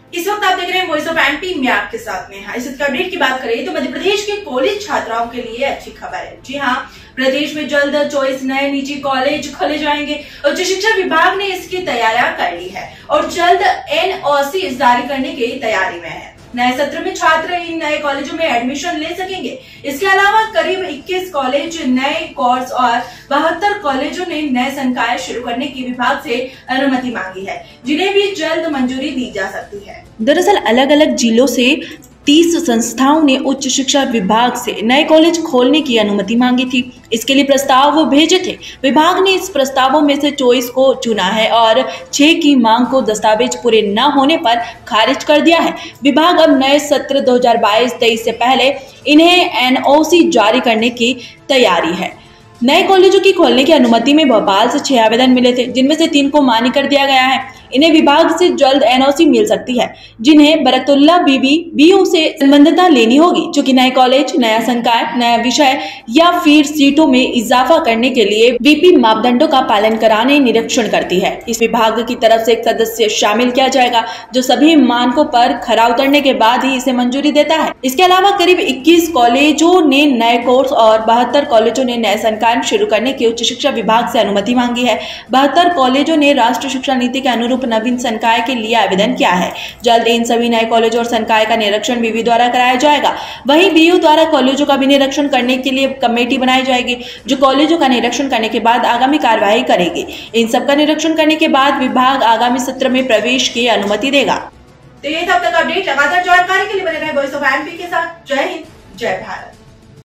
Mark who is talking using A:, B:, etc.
A: इस वक्त आप देख रहे हैं वॉइस ऑफ एमपी, मैं आपके साथ में। इस अपडेट की बात करें तो मध्य प्रदेश के कॉलेज छात्राओं के लिए अच्छी खबर है। जी हाँ, प्रदेश में जल्द 24 नए निजी कॉलेज खोले जाएंगे। उच्च शिक्षा विभाग ने इसकी तैयारियां कर ली है और जल्द एनओसी जारी करने की तैयारी में है। नए सत्र में छात्र इन नए कॉलेजों में एडमिशन ले सकेंगे। इसके अलावा करीब 21 कॉलेज नए कोर्स और 72 कॉलेजों ने नए संकाय शुरू करने की विभाग से अनुमति मांगी है, जिन्हें भी जल्द मंजूरी दी जा सकती है।
B: दरअसल अलग अलग जिलों से 30 संस्थाओं ने उच्च शिक्षा विभाग से नए कॉलेज खोलने की अनुमति मांगी थी। इसके लिए प्रस्ताव वो भेजे थे। विभाग ने इस प्रस्तावों में से 24 को चुना है और 6 की मांग को दस्तावेज पूरे न होने पर खारिज कर दिया है। विभाग अब नए सत्र 2022-23 से पहले इन्हें एनओसी जारी करने की तैयारी है। नए कॉलेजों की खोलने की अनुमति में भोपाल से 6 आवेदन मिले थे, जिनमें से 3 को मान्य कर दिया गया है। इन्हें विभाग से जल्द एनओसी मिल सकती है, जिन्हें बरकतुल्ला बीयू से संबद्धता लेनी होगी, क्योंकि नए कॉलेज, नया संकाय, नया विषय या फिर सीटों में इजाफा करने के लिए बीपी मापदंडों का पालन कराने निरीक्षण करती है। इस विभाग की तरफ से एक सदस्य शामिल किया जाएगा, जो सभी मानकों पर खरा उतरने के बाद ही इसे मंजूरी देता है। इसके अलावा करीब 21 कॉलेजों ने नए कोर्स और 72 कॉलेजों ने नए संकाय शुरू करने की उच्च शिक्षा विभाग से अनुमति मांगी है। 72 कॉलेजों ने राष्ट्रीय शिक्षा नीति के अनुरूप नवीन संकाय के लिए आवेदन किया है। जल्द इन सभी नए कॉलेजों और संकाय का निरीक्षण बीवी द्वारा कराया जाएगा। वहीं बीयू द्वारा कॉलेजों का भी निरीक्षण करने के लिए कमेटी बनाई जाएगी, जो कॉलेजों का निरीक्षण करने के बाद आगामी कार्यवाही करेगी। इन सब का निरीक्षण करने के बाद विभाग आगामी सत्र में प्रवेश की अनुमति देगा।
A: तो ये तब तक अपडेट, लगातार जानकारी के लिए बने रहे वॉइस ऑफ एमपी के साथ। जय हिंद, जय भारत।